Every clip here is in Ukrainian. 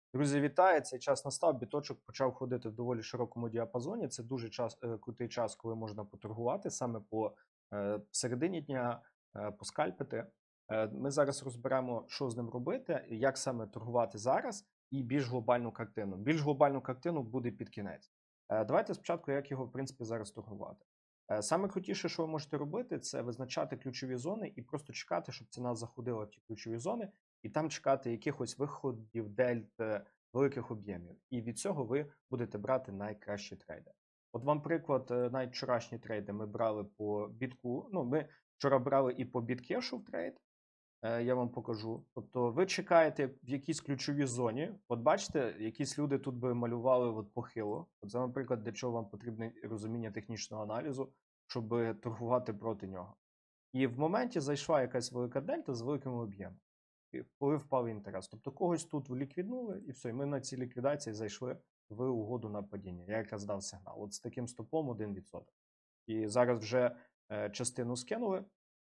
Друзі, вітаю! Цей час настав. Біточок почав ходити в доволі широкому діапазоні. Це дуже крутий час, коли можна поторгувати саме по середині дня, поскальпити. Ми зараз розберемо, що з ним робити, як саме торгувати зараз, і більш глобальну картину. Більш глобальну картину буде під кінець. Давайте спочатку, як його в принципі зараз торгувати. Саме крутіше, що ви можете робити, це визначати ключові зони і просто чекати, щоб ціна заходила в ті ключові зони, і там чекати якихось виходів, дельт, великих об'ємів. І від цього ви будете брати найкращі трейди. От вам приклад, навіть вчорашні трейди ми брали по бітку. Ну, ми вчора брали і по біткешу в трейд. Я вам покажу. Тобто ви чекаєте в якійсь ключовій зоні. От бачите, якісь люди тут би малювали от похило. От це, наприклад, для чого вам потрібне розуміння технічного аналізу, щоб торгувати проти нього. І в моменті зайшла якась велика дельта з великим об'ємом. Коли впав інтерес. Тобто когось тут ліквіднули, і все, і ми на цій ліквідації зайшли в угоду на падіння. Я якраз дав сигнал. От з таким стопом 1%. І зараз вже частину скинули.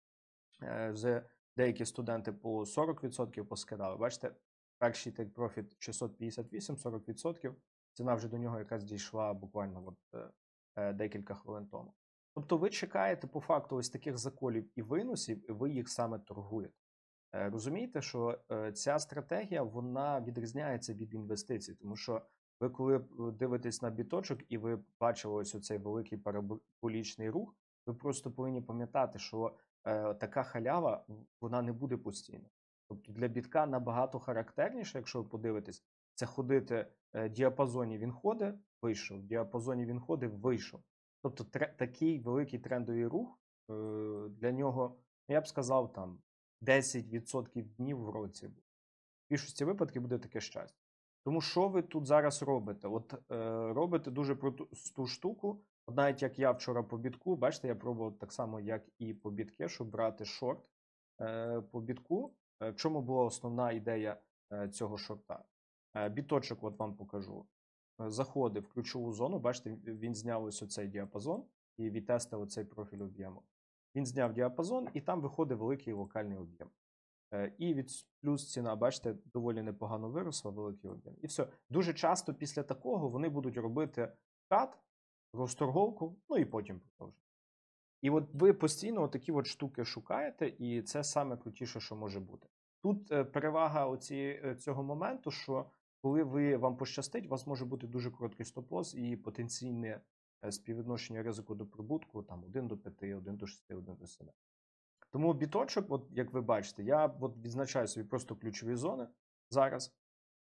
Вже деякі студенти по 40% поскидали. Бачите, перший take profit 658, 40%. Ціна вже до нього якраз дійшла буквально от, декілька хвилин тому. Тобто ви чекаєте по факту ось таких заколів і виносів, і ви їх саме торгуєте. Розумієте, що ця стратегія вона відрізняється від інвестицій, тому що ви, коли дивитесь на біточок і ви бачили ось оцей великий параболічний рух, ви просто повинні пам'ятати, що така халява вона не буде постійно. Тобто для бітка набагато характерніше, якщо ви подивитесь, це ходити в діапазоні він ходить, вийшов, в діапазоні він ходить, вийшов. Тобто такий великий трендовий рух для нього, я б сказав, там 10% днів в році. В більшості випадків буде таке щастя. Тому що ви тут зараз робите? От робите дуже просту штуку. От навіть як я вчора по бітку, бачите, я пробував так само, як і по біткешу, брати шорт по бітку. В чому була основна ідея цього шорта? Біточок, от вам покажу. Заходив в ключову зону, бачите, він зняв ось оцей діапазон і відтестив оцей профіль об'єму. Він зняв діапазон, і там виходить великий локальний об'єм. І від плюс ціна, бачите, доволі непогано виросла, великий об'єм. І все. Дуже часто після такого вони будуть робити кат, розторговку, ну і потім продовжують. І от ви постійно такі от штуки шукаєте, і це саме крутіше, що може бути. Тут перевага цього моменту, що коли вам пощастить, у вас може бути дуже короткий стоп-лосс і потенційне співвідношення ризику до прибутку там 1 до 5, 1 до 6, 1 до 7. Тому біточок, от як ви бачите, я от відзначаю собі просто ключові зони зараз,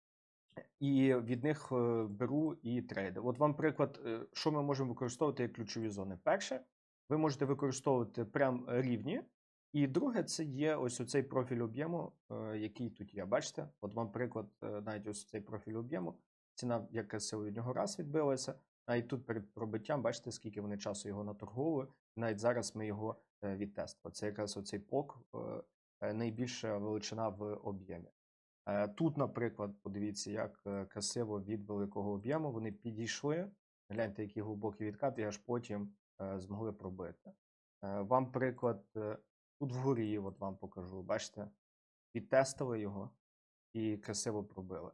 і від них беру і трейди. От вам приклад, що ми можемо використовувати як ключові зони. Перше, ви можете використовувати прям рівні. І друге, це є ось оцей профіль об'єму, який тут є. Бачите? От вам приклад, навіть ось цей профіль об'єму. Ціна, як красиво від нього раз відбилася. А і тут перед пробиттям, бачите, скільки вони часу його наторговували. Навіть зараз ми його відтестили. Це якраз оцей пок, найбільша величина в об'ємі. Тут, наприклад, подивіться, як красиво від великого об'єму вони підійшли. Гляньте, який глибокий відкат, і аж потім змогли пробити. Вам приклад тут вгорі, от вам покажу. Бачите, відтестили його і красиво пробили.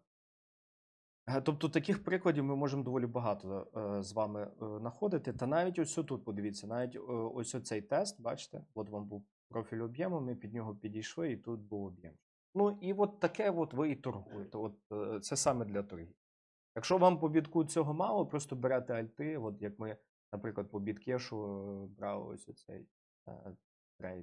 Тобто таких прикладів ми можемо доволі багато з вами знаходити. Та навіть ось тут, подивіться, навіть ось оцей тест, бачите, от вам був профіль об'єму, ми під нього підійшли, і тут був об'єм. Ну і от таке от ви і торгуєте. От це саме для торгів. Якщо вам по бітку цього мало, просто берете альти, от як ми, наприклад, по біткешу брали ось оцей трейд,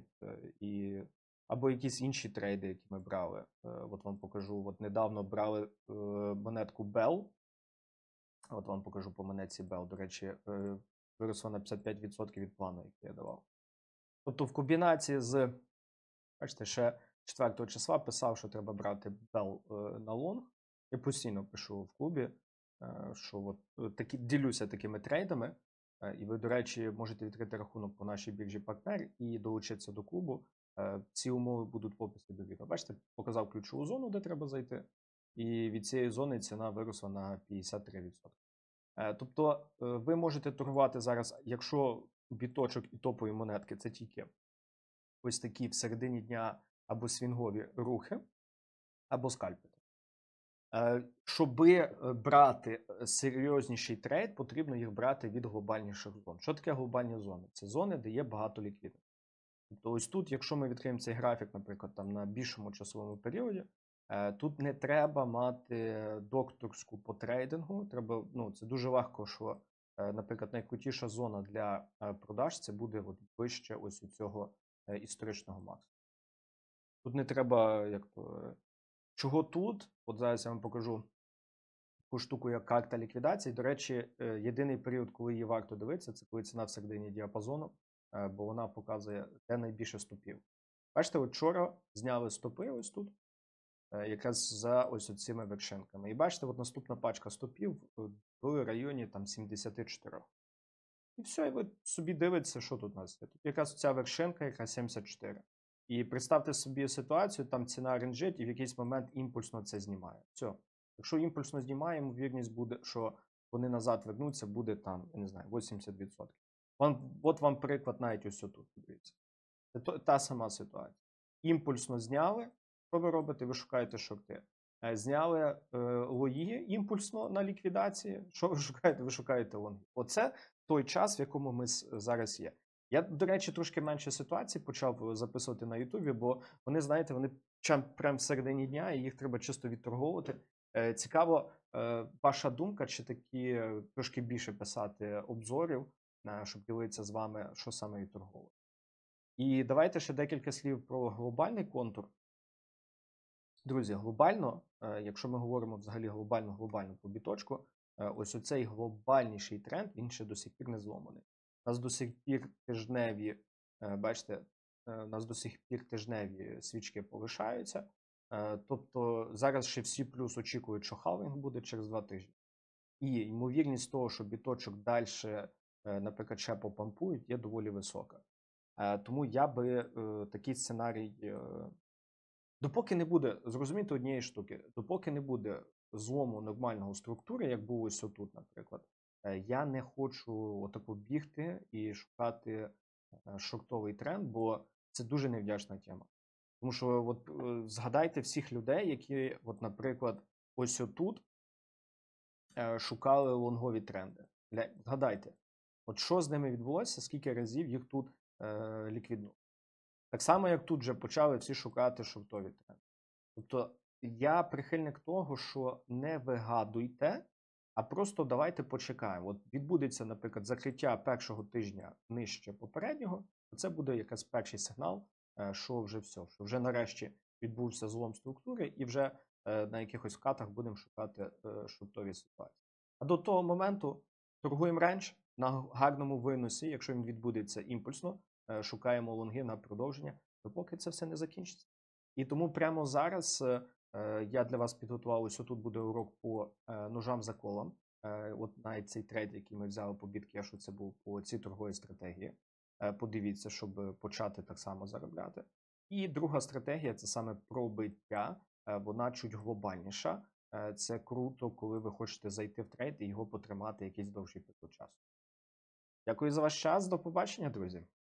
або якісь інші трейди, які ми брали. От вам покажу. От недавно брали монетку Bell. От вам покажу по монетці Bell. До речі, виросла на 55% від плану, який я давав. Тобто в комбінації з, бачите, ще 4 числа писав, що треба брати Bell на лонг. Я постійно пишу в клубі, що от ділюся такими трейдами. І ви, до речі, можете відкрити рахунок по нашій біржі партнер і долучитися до клубу. Ці умови будуть в описі до відео. Бачите, показав ключову зону, де треба зайти. І від цієї зони ціна виросла на 53%. Тобто ви можете торгувати зараз, якщо біточок і топові монетки це тільки ось такі в середині дня або свінгові рухи, або скальпити. Щоби брати серйозніший трейд, потрібно їх брати від глобальніших зон. Що таке глобальні зони? Це зони, де є багато ліквідності. Тобто ось тут, якщо ми відкриємо цей графік, наприклад, там на більшому часовому періоді, тут не треба мати докторську по трейдингу. Треба, ну, це дуже легко, що, наприклад, найкрутіша зона для продаж це буде от вище ось у цього історичного максимуму. Тут не треба, як то. Чого тут? От зараз я вам покажу таку штуку, як карта ліквідації. До речі, єдиний період, коли її варто дивитися, це коли ціна всередині діапазону, бо вона показує, де найбільше стопів. Бачите, от вчора зняли стопи ось тут, якраз за ось цими вершинками. І бачите, от наступна пачка стопів в районі там 74. І все, і ви собі дивитеся, що тут у нас є. Тут якраз ця вершинка, яка 74. І представте собі ситуацію, там ціна ренджить і в якийсь момент імпульсно це знімає. Все. Якщо імпульсно знімає, ймовірність буде, що вони назад вернуться, буде там, я не знаю, 80%. От вам приклад навіть ось тут, подивіться. Це та сама ситуація. Імпульсно зняли, що ви робите? Ви шукаєте шорти. Зняли лої імпульсно на ліквідації. Що ви шукаєте? Ви шукаєте лонги. Оце той час, в якому ми зараз є. Я, до речі, трошки менше ситуацій почав записувати на Ютубі, бо вони, знаєте, вони прямо всередині дня, і їх треба чисто відторговувати. Цікаво, ваша думка, чи такі трошки більше писати обзорів, щоб ділитися з вами, що саме відторговувати. І давайте ще декілька слів про глобальний контур. Друзі, глобально, якщо ми говоримо взагалі глобально по біточку, ось оцей глобальніший тренд, він ще до сих пір не зломаний. У нас до сих пір тижневі, бачите, у нас до сих пір тижневі свічки повишаються. Тобто зараз ще всі плюс очікують, що халвінг буде через 2 тижні. І ймовірність того, що біточок далі, наприклад, ще попампують, є доволі висока. Тому я би такий сценарій, допоки не буде, зрозуміти однієї штуки, допоки не буде злому нормального структури, як було ось тут, наприклад, я не хочу отако бігти і шукати шортовий тренд, бо це дуже невдячна тема. Тому що от згадайте всіх людей, які, от, наприклад, ось тут шукали лонгові тренди. Згадайте, от що з ними відбулося, скільки разів їх тут ліквіднули. Так само, як тут вже почали всі шукати шортові тренди. Тобто я прихильник того, що не вигадуйте, а просто давайте почекаємо. От відбудеться, наприклад, закриття першого тижня нижче попереднього, то це буде якийсь перший сигнал, що вже все, що вже нарешті відбувся злом структури і вже на якихось вкатах будемо шукати шортові ситуації. А до того моменту торгуємо рендж на гарному виносі, якщо він відбудеться імпульсно, шукаємо лонги на продовження, допоки це все не закінчиться. І тому прямо зараз я для вас підготував, ось тут буде урок по ножам за колом. От навіть цей трейд, який ми взяли по біткешу, це був по цій торговій стратегії. Подивіться, щоб почати так само заробляти. І друга стратегія – це саме пробиття, вона чуть глобальніша. Це круто, коли ви хочете зайти в трейд і його потримати якийсь довший період часу. Дякую за ваш час, до побачення, друзі!